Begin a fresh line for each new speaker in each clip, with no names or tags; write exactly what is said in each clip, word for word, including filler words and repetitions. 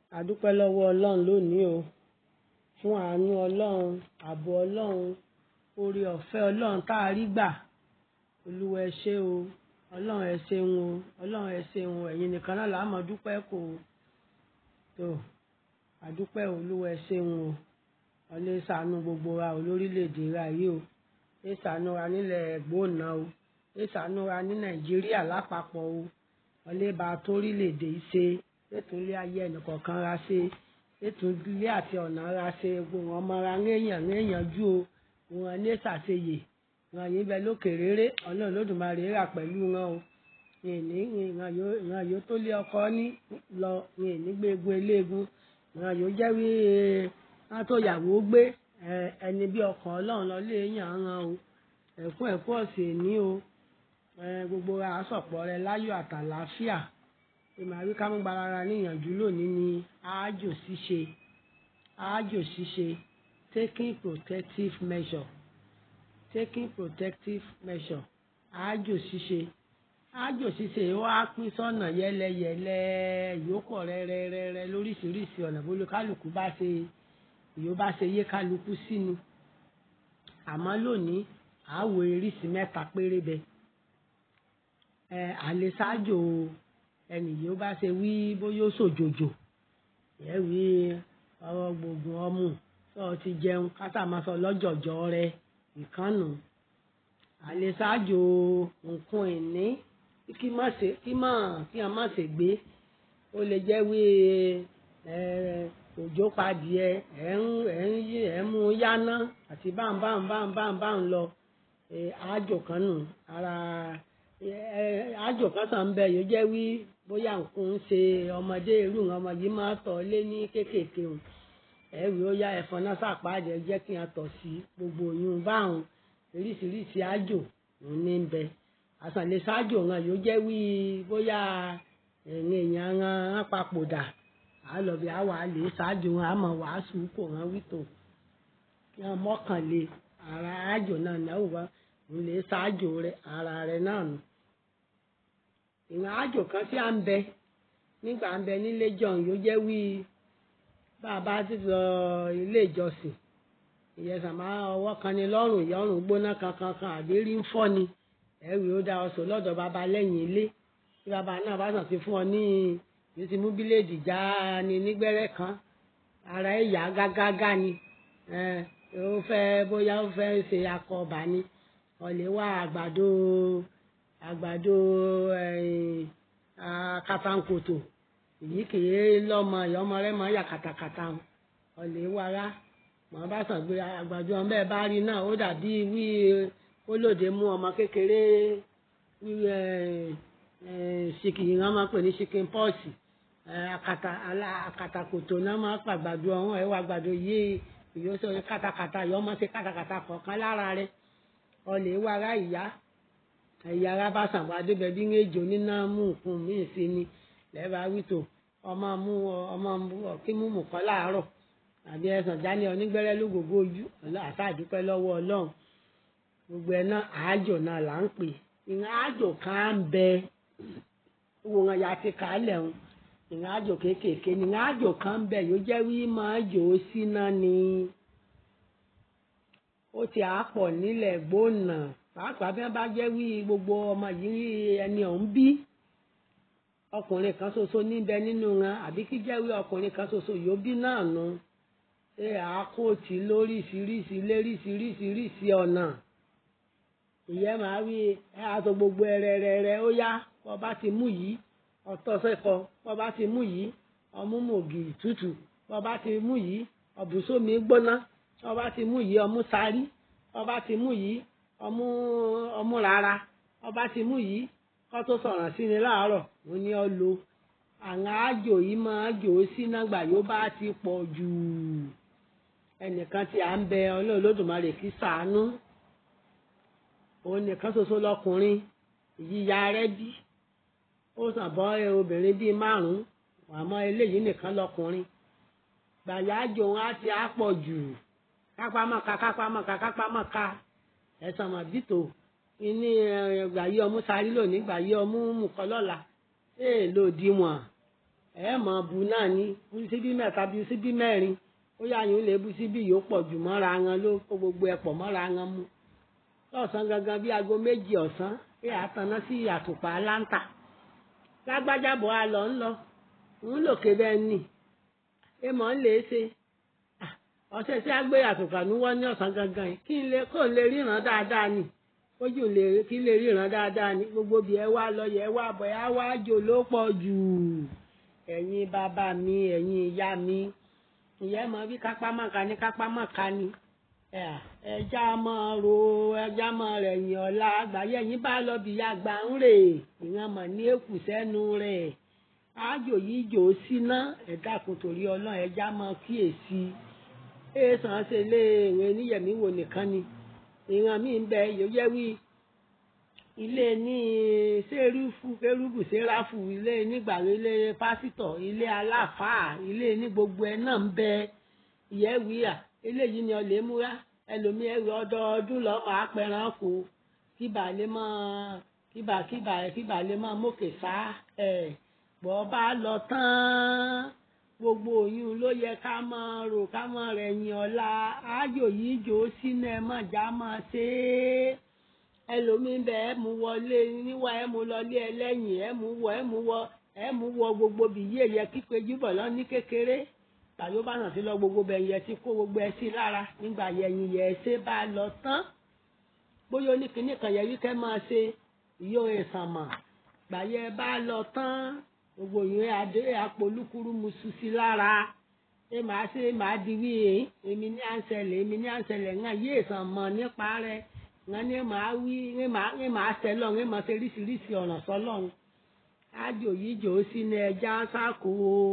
A dúpẹ́ lọ́wọ́ Ọlọ́run lónìí o fún àánú Ọlọ́run, ààbò Ọlọ́run, oore ọ̀fẹ́ Ọlọ́run tá a rí gbà. Olúwa ẹ ṣé o, Ọlọ́run ẹ ṣeun o, Ọlọ́run ẹ ṣeun o, ẹ̀yin nìkan náà là á máa dúpẹ́ kò tó. A dúpẹ́ o, Olúwa ẹ ṣeun o, Ọlọ́run ṣàánú gbogbo wa o lórílẹ̀‐èdè wa yìí o, ẹ ṣàánú wa nílẹ̀ Igbomina o, ẹ ṣàánú wa ní Nàìjíríà lápapọ̀ o, Ọlọ́run bá torílẹ̀‐èdè yìí ṣe, ètò ilé ayé ẹnìkọ̀ọ̀kan ra ṣe, ètò ilé àti ọ̀nà ra ṣe, gbogbo ọmọ ra ń èèyàn ń èèyàn jú o, wọn ní ṣàṣeyè, wọn yìí bẹ lókè rere, Ọlọ́run Olódùmarè rà pẹ̀lú wọn o. ìní ìran yóò tó lé ọkọ ní lọ ìní gbé egun eléegun, ìran yóò jẹ́ wí wọn tó yàwó gbé ẹni bí ọkàn Ọlọ́run lọ lé èèyàn ran o. ẹ̀kún ẹ̀kú ọ̀sẹ̀ ní o, gbogbo àásọ̀pọ̀ rẹ láyọ̀ àtàlàáfíà. Ìmàrí ká mú gbára níyànjú lónìí ni àájò ṣíṣe, àájò ṣíṣe, taking protective measure, taking protective measure, àájò ṣíṣe. Àájò ṣíṣe wá pín sọ́nà yẹ́lẹyẹ̀lẹ, ìyókù rẹ́rẹ́rẹ́rẹ́ lóríṣiríṣi ọ̀nà bó ló kálukú bá ṣe ìyó bá ṣe yé kálukú sí ni. Àmọ́ lónìí àáwò eríṣi mẹ́ta péré bẹ. ẹ àlè ṣáájò ẹnì yóò bá ṣe wí bóyá ó ṣòjòjò, ẹ wí ọwọ́ gbogbo ọmú tó ti jẹun kátà máa sọ lọ́jọ̀jọ́ rẹ ìkànnù. Àlè ṣáájò nǹkan ìní kí má ṣe kí má kí a má ṣe gbé, ó lè jẹ́ wí òjò padìẹ ẹ̀ ń ẹ̀ ń yí ẹ̀ ń mú yáná àti báńbáńbáńbáńbáń lọ. àájò kan nù ara àájò kan sàn ń bẹ yóò jẹ́ wí bóyá nǹkan ń ṣe ọmọdé irú ọmọ yìí máa tọ̀ lé ní kéékèèké o, ẹ̀rí ó yá ẹ̀fọn náà sàpáàdé jẹ́ kí wọ́n tọ̀ sí gbogbo oyún báwọn oríṣiríṣi àájò ló ní ń bẹ. Àṣàlè ṣáájò wọn yóò jẹ́ wí bóyá ẹ̀yìn èèyàn wọn papòdà àlọ́bí àwọ̀ àlè ṣáájò wọn àmọ̀ wàásù kò wọn wító kí wọ́n mọ́kànlé ara àájò náà náà wà ń lè ṣáájò rẹ ara rẹ náà nù. ìran àájò kan tí à ń bẹ nígbà ń bẹ nílé jọ̀hún yóò jẹ́ wí bàbá ti lọ ilé ìjọsìn ìyẹ̀sà máa ọwọ́ kan ní lọ́rùn ìyọ́rùn gbóná kankan kan àbí rí ń fọ́ ni ẹ̀rù ó dá ọsọ lọ́dọ̀ bàbá lẹ́yìn ilé tí bàbá náà bá sàn ti fún ọ ní yóò ti mú bíléèdì já ni nígbẹ́rẹ́ kan ara ẹ̀ yá gágágá ni ó fẹ́ bóyá ó fẹ́ ṣe akọ ọba ni ọ̀lẹ́ wá àgbàdo àgbàdo katankoto èyí kìí lọ́mọ ìyọ́mọ rẹ̀ máa yà kàtàkàtà ọ̀lẹ́ wàrà màá bá sàn gbé àgbàdo ọmọ ẹ̀ bá rí náà ó dàbí wí olóde mú ọmọ kékeré wí ṣìkì yìí wọ́n máa pè ní chicken pox àkàtàkòtò náà máa pàgbàdo ọ̀hún ẹ̀ wà àgbàdo yìí ìyóso kàtàkàtà ìyọ́mọ ṣe kàtàkàtà kọ̀ọ̀kan lára rẹ̀ ọ̀lẹ́ wàrà ìyá ẹ̀yà ara bá sàn wá débẹ̀ bí ń èjò nínú mú nǹkan míì sí ni lẹ́bàá wító ọmọ mú ọmọ kí mú mú kọ́ láàárọ̀ àbí ẹ̀sán jáde onígbẹ́rẹ́ lógógó ojú àṣà àdúpẹ́ lọ́wọ́ Ọlọ́run. Gbogbo ẹ̀ náà àájò náà là ń pè. ìran àájò kan ń bẹ owó wọn ya ti kálẹ̀ ń ìran àájò kéékèèké ni ìran àájò kan ń bẹ yóò jẹ́ wí máa jò ó síná ni ó ti àpọ̀ nílẹ̀ Igbomina pàápàá bí wọ́n bá jẹ́ wí gbogbo ọmọ yìí ẹni ọ̀hún bí ọkùnrin kan ṣoṣo níbẹ̀ nínú wọn àbí kí jẹ́ wí ọkùnrin kan ṣoṣo yóò bí náà nu ṣé àkóòtì lóríṣiríṣi léríṣiríṣiríṣi ọ̀nà ìyẹn máa wí ẹ àtọ gbogbo ẹrẹrẹrẹ ó yá bọ́ bá ti mú yìí ọ̀tọ̀ sẹ́kọ̀ bọ́ bá ti mú yìí ọmú mògì tútù bọ́ bá ti mú yìí ọ̀bùsómi gbóná bọ́ bá ti mú yìí ọmú sárí bọ́ bá ti mú yìí ọmú ọmú rárá bọ́ bá ti mú yìí kọ́ tó sọ̀rọ̀ sí ni láàárọ̀ ó ní ọ lo àwọn àjò yìí máa jò ó sí nágbà yóò bá ti pọ̀ jù ẹnìkan tí à ń bẹ Ọlọ́run Olódùmarè kí ṣàánú òun nìkan ṣoṣo lọkùnrin ìyíya rẹ̀ bí ó sàn bọ́ obìnrin bíi márùn-ún àmọ́ eléyìí nìkan lọkùnrin gbàyà àjò wọn á ti á pọ̀ jù kápámọ́ka kápámọ́ka kápámọ́ka ẹ̀sán mọ̀ bítò ní gbàyé ọmú sáré lónìí gbàyé ọmú mùkọ́ lọ́la èè lòdì wọn ẹ mọ̀ bu náà ní bu síbí mẹ́ta bí síbí mẹ́rin ó yà yín lè bu síbí yóò pọ̀ jù mọ́ra wọn ló kó gbogbo ẹ̀ pọ̀ mọ́ra wọn mu lọ́sàn gangan bí aago méjì ọ̀sán ẹ àtàná sí àtùpà láńtà lágbájá bọ̀ á lọ ń lọ ń lòkè bẹ́ẹ̀ nì ẹ mọ̀ ń lè ṣe ọ̀sẹ̀ tí a gbé àtùpà níwọ́ ní ọ̀sán gangan yìí kí n lè kó lè ríran dáadáa nì ojú lè kí lè ríran dáadáa ní gbogbo bí ẹ wá lọ yẹ wá bọ̀ ẹ wá jò ló pọ̀ jù ẹ̀yin bàbá mi ẹ̀yin ìyá mi ìyá mọ̀ bí kápá mọ̀ká ní kápá mọ̀ká ni ẹja mọ̀ ro ẹja mọ̀ rẹ̀ yìn ọ̀la àgbáyé yín bá lọ bí àgbà ń rè ìyẹn mọ̀ ní èkù sẹ́nu rẹ̀ ájò yìí jò ó síná ẹ̀dá kò torí ọlọ́run ẹja mọ̀ kíyèsí èèsàn ṣe lé ìwé níyẹ̀mí wò nìkan ni ìran mi ń bẹ yóò yẹ wí ilé ní sẹ́rúfù kérúbù sẹ́ráfù ilé nígbàgbé ilé pásítọ̀ ilé aláfáà ilé ní gbogbo ẹ̀ náà ń bẹ ìyẹ́wì à eléyìí ni ọ̀lẹ́ múra ẹlòmí ẹrù ọdọọdún lọ́ọ́ máa pẹran kó kíbà lè mọ kíbà kíbà kíbà lè mọ mókè sá ẹ̀ bọ́ bá lọ tán gbogbo oyún ló yẹ ká máa rò ká máa rẹ̀yìn ọ̀la ájò yìí jò ó sínú ẹ̀ mọ̀ já máa ṣe é ẹlòmíín bẹ ẹ mú wọlé níwá ẹ mú lọlé ẹlẹ́yìn ẹ mú wọ ẹ mú wọ ẹ mú wọ gbogbo bìyí ẹ̀yẹ kíkọ ejúbọ̀ lọ ní kékeré tàbí bá hàn sí lọ gbogbo bẹ̀ yẹ ti kó gbogbo ẹ sí lára nígbà yẹ̀yìn yẹ ẹ ṣe bá lọ tán bóyá oníkìíní kan yẹ wíkẹ́ máa ṣe ìyó ìsànmọ̀ gbàyẹ bá lọ tán gbogbo ìyẹn adé apolúkúrú musu sí lára ẹ máa ṣe máa di wí èmi ní à ń ṣẹlẹ̀ èmi ní à ń ṣẹlẹ̀ ńlá yé ìsànmọ̀ nípa rẹ̀ ńlá ní máa wí ní máa ní máa ṣẹlọ̀ ní máa ṣe oríṣiríṣi ọ̀nà sọ́lọ́run ájò yìí jò ó sí ní ẹja sáàkó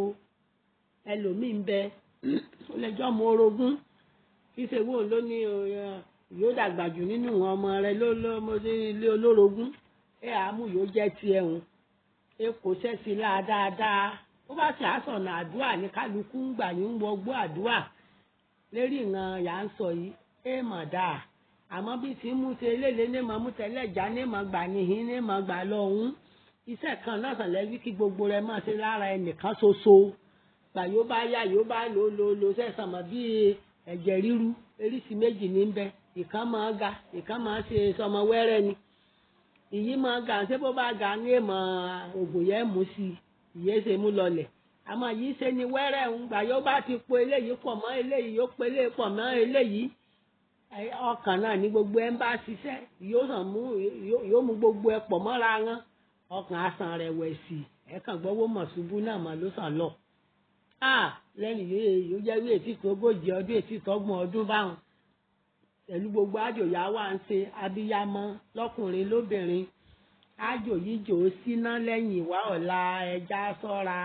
ẹlòmíì ń bẹ lẹ́jọ́ mọ orogún kí ṣe wò ló ní yóò dàgbà jù nínú ọmọ rẹ ló ló ilé olórogún ẹ àmú yóò jẹ́ tiẹ̀ hùn ẹ kò ṣẹ́sí láà dáadáa ó bá ṣe àsọ̀nà àdúrà ní kálukú ń gbà yín wọgbó àdúrà lérí ìran yà ń sọ yìí ẹ mọ̀ dáa àmọ́ bí tí mú ṣe léle ní mọ̀ mú tẹ́lẹ̀ já ní mọ̀ gbà níhìn ní mọ̀ gbà lọ́hún iṣẹ́ kan náà sàn lẹ́bí kí gbogbo rẹ̀ máa ṣe lára ẹnìkan ṣoṣo gbà yóò bá yá yóò bá lò lò lò sẹ́sàn mọ́ bí ẹ̀jẹ̀ ríru eríṣi méjì ní bẹ ìkan máa ga ìkan máa ṣe sọmọ wẹ́rẹ́ ni ìyí máa ga ṣé bó bá ga ní èèmọ̀ ògùn yẹn mú sí ìyẹn ṣe mú lọlẹ̀ àmọ́ yìí ṣe ni wẹ́rẹ́ ń gbà yóò bá ti po eléyìí pọ̀ mọ́ eléyìí yóò pe eléyìí pọ̀ mọ́ eléyìí ọkàn náà ní gbogbo ẹ̀ ń bá ṣiṣẹ́ yóò hàn mú yóò mú gbogbo ẹ̀ pọ̀ mọ́ra wọn ọkàn àsàn rẹ̀ wẹ̀ sí ẹ̀ kàn gbọ́wọ́ mọ̀ ṣubú náà mà ló sàn lọ. lẹ́yìn yóò jẹ́ wí ètí tó ogójì ọdún ètí tọ́gbọ̀n ọdún báwọn pẹ̀lú gbogbo àjòyà wà ń ṣe abiyamọ lọ́kùnrin lóbìnrin àjò yìí jò ó síná lẹ́yìn ìwà ọ̀la ẹja sọ́ra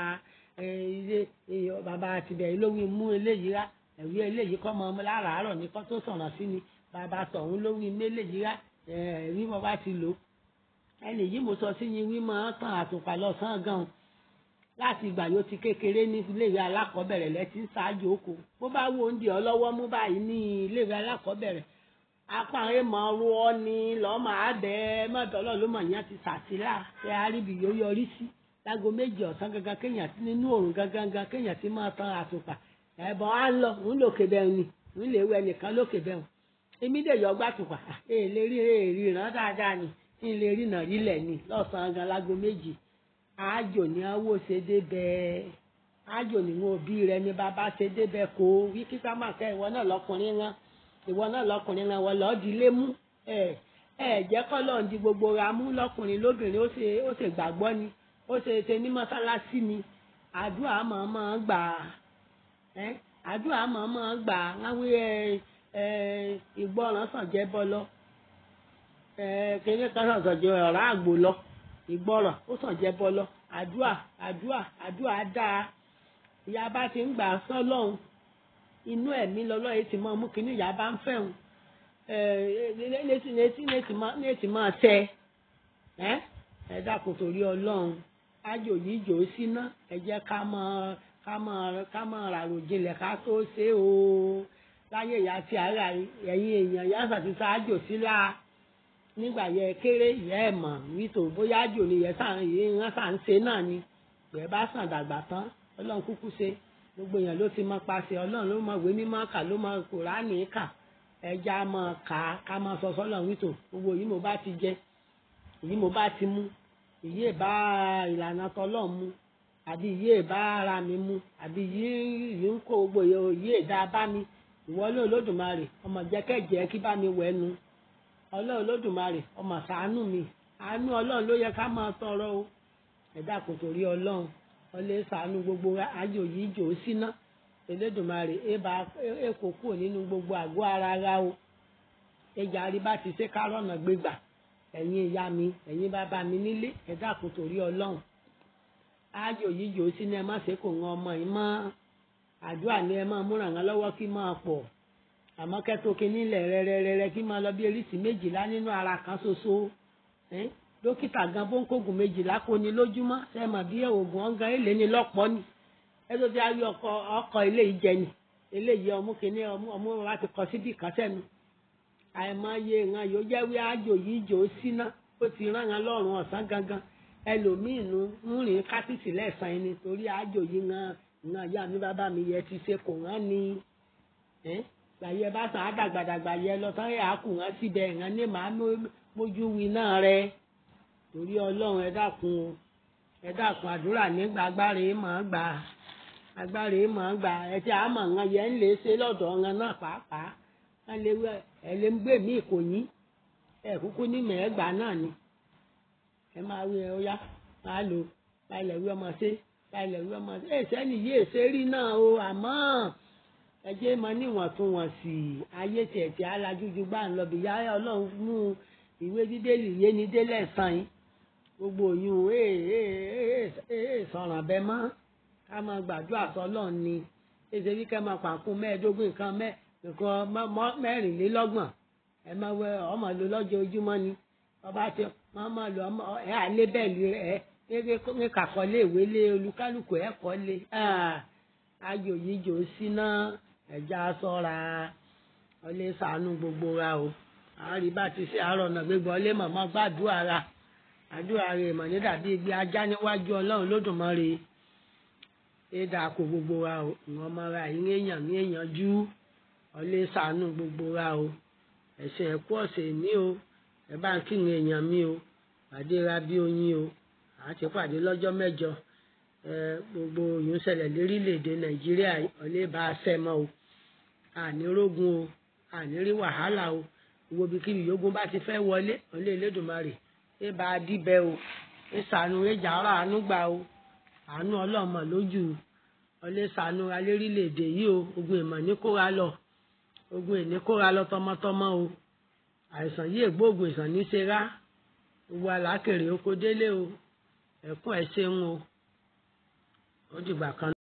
bàbá àtibẹ̀ lówí mú eléyìí rá ẹ̀wí eléyìí kọ́ mọ́ láràárọ̀ ní kọ́ tó sọ̀rọ̀ sí ni bàbá tọ̀hún lówí méléyìí rá ẹ̀rí mo bá ti lò ẹnì yìí mo sọ sí yín wí máa tàn àtùpà lọ́sàn-án gan-an láti ìgbà yóò ti kékeré ní iléèwé alákọ̀ọ́bẹ̀rẹ̀ lẹ́tí ń ṣáájú oko bó bá wo oúnjẹ ọlọ́wọ́ mú báyìí ní iléèwé alákọ̀ọ́bẹ̀rẹ̀ apá rẹ̀ mọ̀ ọ́ ọ́ ní lọ́ọ́ máa bẹ́ mọ́tọ́lọ́ ló mọ̀ yẹn ti sàtìlá ṣe àríbi yóò yọrí sí lágo méjì ọ̀sán gangan kéèyàn tí nínú òrùn gangan kéèyàn tí máa tan àtùpà ẹ̀bọ̀n á ń lọ ń lòkè bẹ́ẹ̀ ni ń lè wẹ nìkan lókè bẹ́ẹ̀ èmi dè yọ gbàtùpà èè lè rí èrì ìran dáadáa ni ń lè rí nà rílẹ̀ ni lọ́sàn-án gan lágo méjì àjò ní awó ṣe débẹ̀ àjò ní wọn òbí rẹ ní bàbá ṣe débẹ̀ kó wí kíkà máa kẹ́ ìwọ náà lọkùnrin rán ìwọ náà lọkùnrin rán wọn lọ́ọ́ di lé mú ẹ ẹ jẹ́ kọ́ lọ́ọ́ di gbogbo ra mú lọkùnrin lóbìnrin ó ṣe ó ṣe gbàgbọ́ ni ó ṣe ṣe ní mọ́sálásí ni àdúrà máa máa gbà ẹ àdúrà máa máa gbà láwé ẹ ẹ ìgbọràn sàn jẹ́ bọ́ lọ ẹ kéde kan sàn jẹ́ ọ̀rá àgbò lọ ìgbọràn ó sàn jẹ́ bọ́ lọ àdúrà àdúrà àdúrà dáa ìyá bá ti ń gbà sọ́lọ́hún inú ẹ̀mí lọ́lọ́ yìí ti máa mú kínní ìyá bá ń fẹ́hùn létí létí létí máa tẹ ẹ ẹ dákun torí ọlọ́run ájò yìí jò ó síná ẹ jẹ́ ká máa ká máa ká máa ràrò jinlẹ̀ ká tó ṣe o láyé ìyá tí ara ẹ̀yìn èèyàn ìyá sàtúnṣe ájò sílá nígbà yẹ kéré ìyá ẹ̀ mọ̀ wító bóyá ájò ni ìyẹn sàn yìí ń sàn ṣe náà ni pé bá sàn dàgbà tán ọlọ́run kúkú ṣe gbogbo èèyàn ló ti mọ paṣẹ ọlọ́run ló mọ ìwé mímọ́ kà ló mọ kùránì kà ẹja mọ kà á ká mọ sọ sọ́lọ́run wítò gbogbo yìí mo bá ti jẹ èyí mo bá ti mú èyí ìbá ìlànà tọlọ́run mu àbí èyí ìbá ara mi mu àbí yìí ń kó gbogbo èyí ìdá bá mi ìwọ Ọlọ́run Olódùmarè ọmọ jẹ́kẹ́jẹ́ kí bá mi wẹ̀nu Ọlọ́run Olódùmarè ọmọ ṣàánú mi àánú Ọlọ́run ló yẹ ká máa tọrọ o ẹ̀dá kò torí Ọlọ́run ọlẹ́ ṣàánú gbogbo àjò yìí jò síná Olódùmarè ébà èkó kúrò nínú gbogbo àgọ́ ara ra o ẹjà rí bá ti ṣe kárọ̀nà gbégbà ẹ̀yin ìyá mi ẹ̀yin bàbá mi nílé ẹ̀dá kò torí Ọlọ́run àjò yìí jò síná ẹ má ṣe kò ran ọmọ yìí mọ́ àdúrà ni ẹ máa múra wọn lọ́wọ́ kí máa pọ̀ àmọ́ kẹ́tó kínní lẹ̀ rẹ́rẹ́rẹ́rẹ́ kí máa lọ bí eríṣì méjìlá nínú ara kan ṣoṣo dókítà gan bó ń kóògùn méjìlá kó ní lójúmọ́ ṣe mọ̀ bí oògùn ọ̀gán èlé ni lọ́pọ̀ ni ẹ tó ti ayé ọkọ ọkọ eléyìí jẹ ni eléyìí ọmú kínní ọmú ọmú wa ti kọ síbi kan sẹ́nu àìmọye ìran yóò jẹ́ wí àjò yìí jò ó síná ó ti rán wọn lọ́rùn ọ̀sán gangan ẹlòmíín ń rìn kásìsì lẹ́sàn-án ni torí àjò yìí ran ìran ìyá mi bàbá mi yẹ ti ṣe kò rán ni gbàyẹ bá sàn àdàgbàdàgbà yẹ lọ tán ẹ̀ á kù rán síbẹ̀ ìran ní màá mójú wí náà rẹ torí Ọlọ́run ẹ dákun o ẹ dákun àdúrà nígbà agbára yìí máa gbà agbára yìí máa gbà ẹ tí a mọ̀ wọn yẹn ń lè ṣe lọ́dọ̀ wọn náà pàápàá wọn lè wẹ ẹ lè ń gbé mí kò yín ẹ kúkú ní mẹ́ẹ̀ẹ́gbà náà ni ẹ máa wí ẹ ó yá máa lò báyìí wí ọmọ ṣe báyìí wí ọmọ ṣe ẹ sẹ́ni yìí èsè rí náà o àmọ́ ẹ jẹ́ mọ níwọ̀ntúnwọ̀nsì ayé tiẹ̀ tí alájú ju gbà ń lọ bí yá Ọlọ́run mú ìwé bíbélì yé ni délẹ̀ sàn yín gbogbo òyìn ee sọ̀ràn bẹ́ẹ̀ mọ́ ká máa gbàdúrà sọ́lọ́run ni èsè bí ká máa pàkún mẹ́ẹ̀ẹ́dógún nǹkan nǹkan mẹ́rìnlélọ́gbọ̀n ẹ máa wẹ ọmọ lò lọ́jọ́ ojúmọ́ ni ọba tí wọ́n máa lò ọmọ ẹ àlẹ́ bẹ́ẹ̀lì ẹ ní kàkọ́lé ìwé lé olúkálùkù ẹ̀ kọ́lé ayò yìí jò síná ẹ̀já sọ́ra ọlẹ́ ṣàánú gbogbo ra o àárí bá ti ṣe àárọ̀ ọ̀nà gbégbá ọlẹ́ mọ̀mọ́ gbàdúrà ra àdúrà rẹ̀ mọ̀ ní dàbí ibi ajá níwájú Ọlọ́run Lódùmarè ẹ dáa kó gbogbo ra o ìwọ̀n ọmọ ra yín èèyàn ní èèyàn jú ọlẹ́ ṣàánú gbogbo ra o ẹ̀sìn ẹ̀kú ọ̀sẹ̀ ní o ẹ bá ń kírun èèyàn mi o pàdé ra bí oyin o àti pàdé lọ́jọ́ mẹ́jọ gbogbo òyìn ṣẹlẹ̀ lórílẹ̀‐èdè Nàìjíríà ọlẹ́ bá a ṣẹ́ mọ́ o àní rógun o àní rí wàhálà o gbogbo bí kíbi yógun bá ti fẹ́ wọlé ọlẹ́ Elédùmarè ẹ bá a díbẹ́ o ẹ ṣàánú ẹjà ọ̀rọ̀ àánú gbà o àánú ọlọ́mọ lójú ọlẹ́ ṣàánú alórílẹ̀‐èdè yìí o ogun ìmọ̀ ní kóra lọ ogun ìní kóra lọ tọmọtọmọ o àìsàn yìí ègbóògùn ìsàn ní ṣe rá gbogbo alákèrè oko délé o ẹ̀kún ẹ̀ ṣeun o ó dìgbà kan.